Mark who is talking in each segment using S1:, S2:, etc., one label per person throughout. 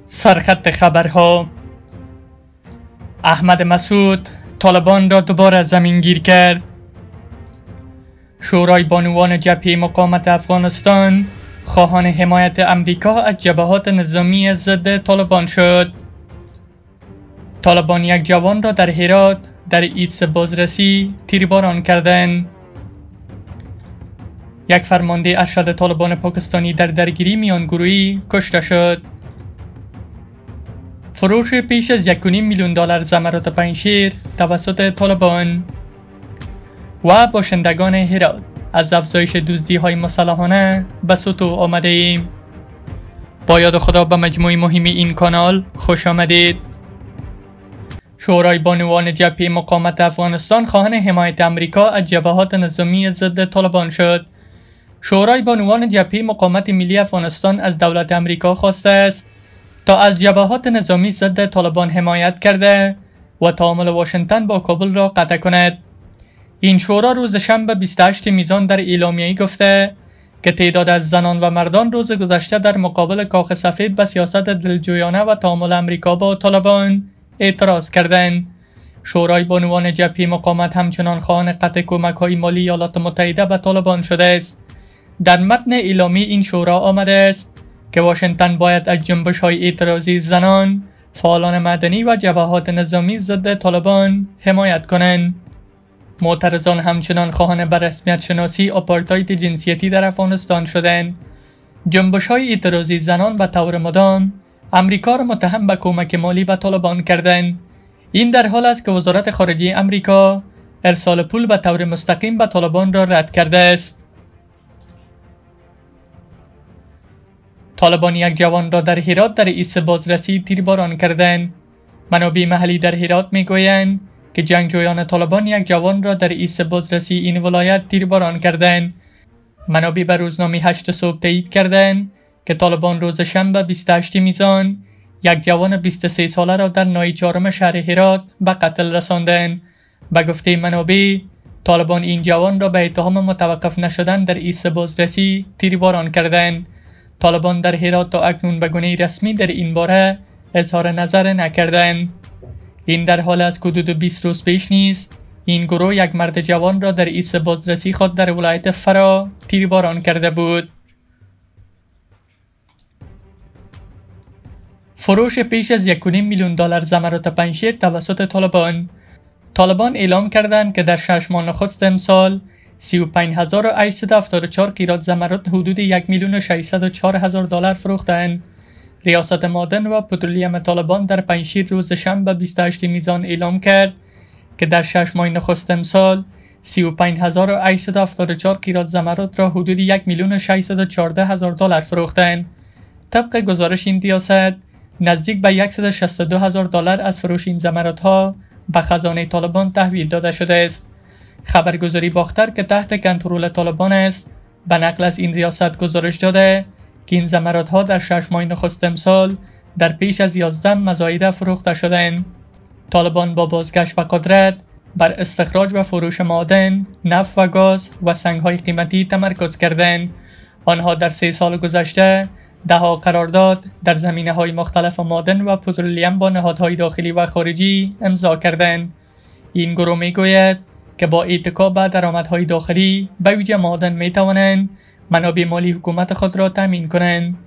S1: سرخط خبرها: احمد مسعود طالبان را دوباره زمینگیر کرد. شورای بانوان جبهه مقاومت افغانستان خواهان حمایت امریکا از جبهات نظامی ضد طالبان شد. طالبان یک جوان را در هرات در ایست بازرسی تیرباران کردند. یک فرمانده ارشد طالبان پاکستانی در درگیری میانگروهی کشته شد. فروش پیش از $1.5 میلیون زمرات پنجشیر توسط طالبان. و باشندگان هرات از افزایش دزدی های مسلحانه به سطوح آمده ایم. با یاد خدا به مجموعه مهم این کانال خوش آمدید. شورای بانوان جبهه مقاومت افغانستان خواهان حمایت امریکا از جبهات نظامی ضد طالبان شد. شورای بانوان جبهه مقاومت ملی افغانستان از دولت امریکا خواسته است تا از جبهات نظامی ضد طالبان حمایت کرده و تعامل واشنگتن با کابل را قطع کند. این شورا روز شنبه 28 میزان در اعلامیه‌ای گفته که تعداد از زنان و مردان روز گذشته در مقابل کاخ سفید به سیاست دلجویانه و تعامل امریکا با طالبان اعتراض کردند. شورای بانوان جبهه مقاومت همچنان خواهان قطع کمک‌های مالی ایالات متحده به طالبان شده است. در متن اعلامی این شورا آمده است که واشنگتن باید از جنبش‌های اعتراضی زنان، فعالان مدنی و جبهات نظامی ضد طالبان حمایت کنند. معترضان همچنان خواهان به رسمیت شناسی آپارتاید جنسیتی در افغانستان شدند. جنبش‌های اعتراضی زنان به طور مدام امریکا را متهم به کمک مالی به طالبان کردند. این در حال است که وزارت خارجه امریکا ارسال پول به طور مستقیم به طالبان را رد کرده است. طالبان یک جوان را در هرات در ایست بازرسی تیرباران کردند. منابع محلی در هرات میگویند که جنگجویان طالبان یک جوان را در ایست بازرسی این ولایت تیرباران کردند. منابع به روزنامه 8 صبح تایید کردند که طالبان روز شنبه 28 میزان یک جوان 23 ساله را در ناحیه 4 شهر هرات به قتل رساندند. به گفته منابع طالبان این جوان را به اتهام متوقف نشدن در ایست بازرسی تیرباران کردند. طالبان در هرات تا اکنون به گونه رسمی در این باره اظهار نظر نکردند. این در حال است که حدود 20 روز پیش نیز این گروه یک مرد جوان را در ایست بازرسی خود در ولایت فرا تیرباران کرده بود. فروش پیش از $1.5 میلیون زمرات پنجشیر توسط طالبان اعلام کردند که در 6 ماه نخست امسال 35,874 قیراط زمرات حدود $1,604,000 فروختند. ریاست معدن و پترولیم طالبان در پنجشیر روز شنبه 28 میزان اعلام کرد که در 6 ماه نخست امسال 35,874 قیراط زمرات را حدود $1,614,000 فروختند. طبق گزارش این ریاست نزدیک به $162,000 از فروش این زمرات ها به خزانه طالبان تحویل داده شده است. خبرگزاری باختر که تحت کنترل طالبان است به نقل از این ریاست گزارش داده که این زمرات ها در 6 ماه نخست امسال در پیش از 11 مزایده فروخته شدند. طالبان با بازگشت به قدرت بر استخراج و فروش معدن، نفت و گاز و سنگ های قیمتی تمرکز کردند. آنها در 3 سال گذشته دهها قرارداد در زمینه های مختلف معدن و پترولیم با نهادهای داخلی و خارجی امضا کردند. این گروه میگوید که با اتکا به درآمدهای داخلی به ویژه معدن می توانند منابع مالی حکومت خود را تامین کنند.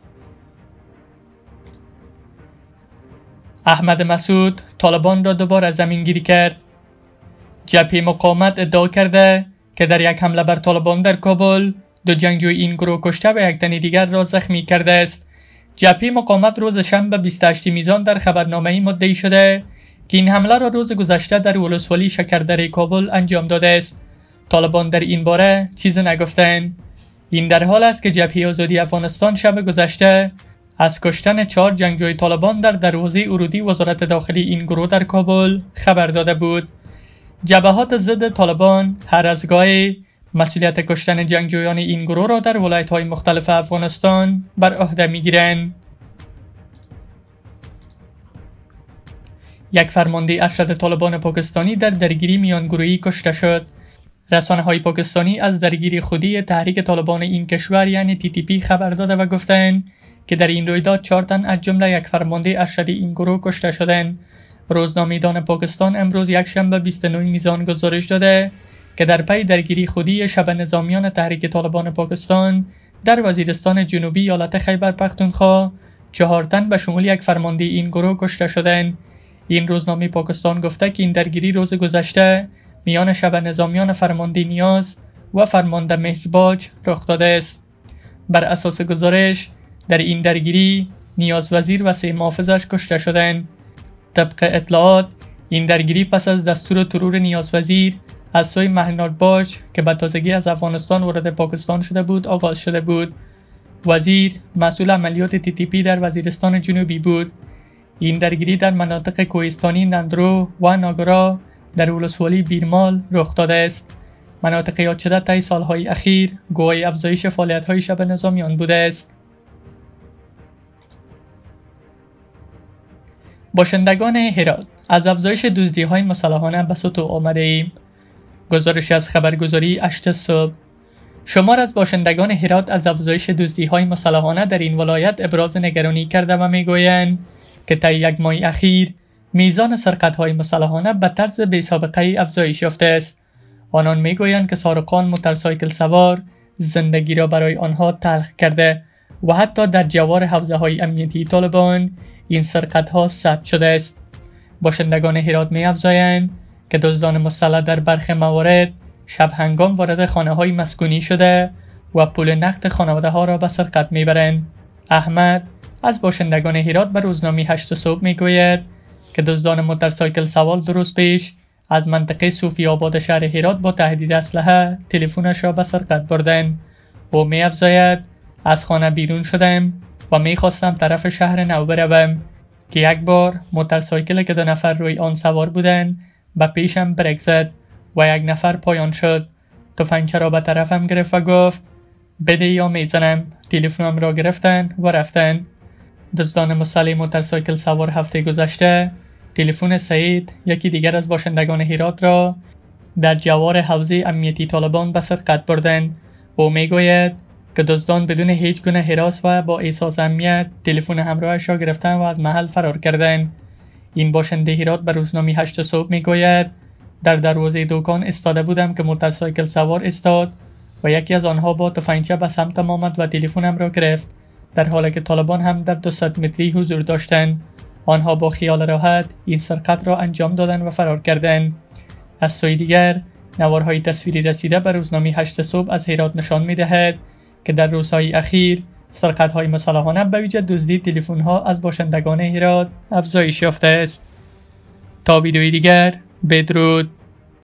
S1: احمد مسعود طالبان را دوباره زمینگیری کرد. جبهه مقاومت ادعا کرده که در یک حمله بر طالبان در کابل 2 جنگجوی این گروه کشته و یک تن دیگر را زخمی کرده است. جبهه مقاومت روز شنبه 28 میزان در خبرنامه‌ای مدعی شده که این حمله را روز گذشته در ولسوالی شکردره کابل انجام داده است. طالبان در این باره چیزی نگفتند. این در حال است که جبهه آزادی افغانستان شب گذشته از کشتن 4 جنگجوی طالبان در دروازه ورودی وزارت داخلی این گروه در کابل خبر داده بود. جبهات ضد طالبان هر از گاهی مسئولیت کشتن جنگجویان این گروه را در ولایت‌های مختلف افغانستان بر عهده می‌گیرند. یک فرمانده ارشد طالبان پاکستانی در درگیری میانگروهی کشته شد. رسانه‌های پاکستانی از درگیری خودی تحریک طالبان این کشور یعنی TTP خبر داده و گفتند که در این رویداد 4 تن از جمله یک فرمانده ارشد این گروه کشته شدند. روزنامه‌دان پاکستان امروز یکشنبه 29 میزان گزارش داده که در پی درگیری خودی شب نظامیان تحریک طالبان پاکستان در وزیرستان جنوبی ایالت خیبر پختونخوا 4 تن به شمول یک فرمانده این گروه کشته شدند. این روزنامه پاکستان گفته که این درگیری روز گذشته میان شب نظامیان فرمانده نیاز و فرمانده مهرباج رخ داده است. بر اساس گزارش در این درگیری نیاز وزیر و 3 محافظش کشته شدند. طبق اطلاعات این درگیری پس از دستور ترور نیاز وزیر از سوی مهرباج که به تازگی از افغانستان وارد پاکستان شده بود آغاز شده بود. وزیر مسئول عملیات TTP در وزیرستان جنوبی بود. این درگیری در مناطق کوهستانی نندرو و ناگرا در ولسوالی بیرمال رخ داده است. مناطق یاد شده طی سالهای اخیر گواه افزایش فعالیت‌های شب نظامیان بوده است. باشندگان هرات: از افزایش دزدی‌های مسلحانه به سطوح آمده ایم. گزارش از خبرگزاری 8 صبح. شمار از باشندگان هرات از افزایش دزدی‌های مسلحانه در این ولایت ابراز نگرانی کرده و میگویند که طی 1 ماه اخیر میزان سرقت‌های مسلحانه به طرز بی‌سابقه افزایش یافته است. آنان میگویند که سارقان موتورسایکل سوار زندگی را برای آنها تلخ کرده و حتی در جوار حوزه‌های امنیتی طالبان این سرقت‌ها ثبت شده است. باشندگان هرات می‌افزایند که دزدان مسلح در برخی موارد شب هنگام وارد خانه‌های مسکونی شده و پول نقد خانواده‌ها را به سرقت می‌برند. احمد از باشندگان هرات به روزنامه 8 صبح میگوید که دزدان موتورسایکل سوار روز پیش از منطقه صوفی آباد شهر هرات با تهدید اسلحه تلفنش را به سرقت بردند. او می‌افزاید از خانه بیرون شدم و می‌خواستم طرف شهر نو بروم که یک بار موتورسایکل که 2 نفر روی آن سوار بودند به پیشم برک زد و 1 نفر پایان شد. تفنگچه را به طرفم گرفت و گفت بده یا میزنم. تلفنم را گرفتند و رفتند. دزدان مسلح موتورسایکل سوار هفته گذشته تلفن سعید یکی دیگر از باشندگان هرات را در جوار حوزه امنیتی طالبان به سرقت بردند. او میگوید که دزدان بدون هیچ گونه هراس و با احساس امنیت تلفن همراهش را گرفتند و از محل فرار کردند. این باشنده هرات به روزنامه 8 صبح میگوید در دروازه دکان ایستاده بودم که موتورسایکل سوار ایستاد و یکی از آنها با تفنگچه به سمتم آمد و تلفنم را گرفت، در حالی که طالبان هم در 200 متری حضور داشتند. آنها با خیال راحت این سرقت را انجام دادند و فرار کردند. از سوی دیگر نوارهای تصویری رسیده به روزنامه 8 صبح از هرات نشان می‌دهد که در روزهای اخیر سرقت‌های مسلحانه به ویژه دزدی تلفن‌ها از باشندگان هرات افزایش یافته است. تا ویدیوی دیگر بدرود.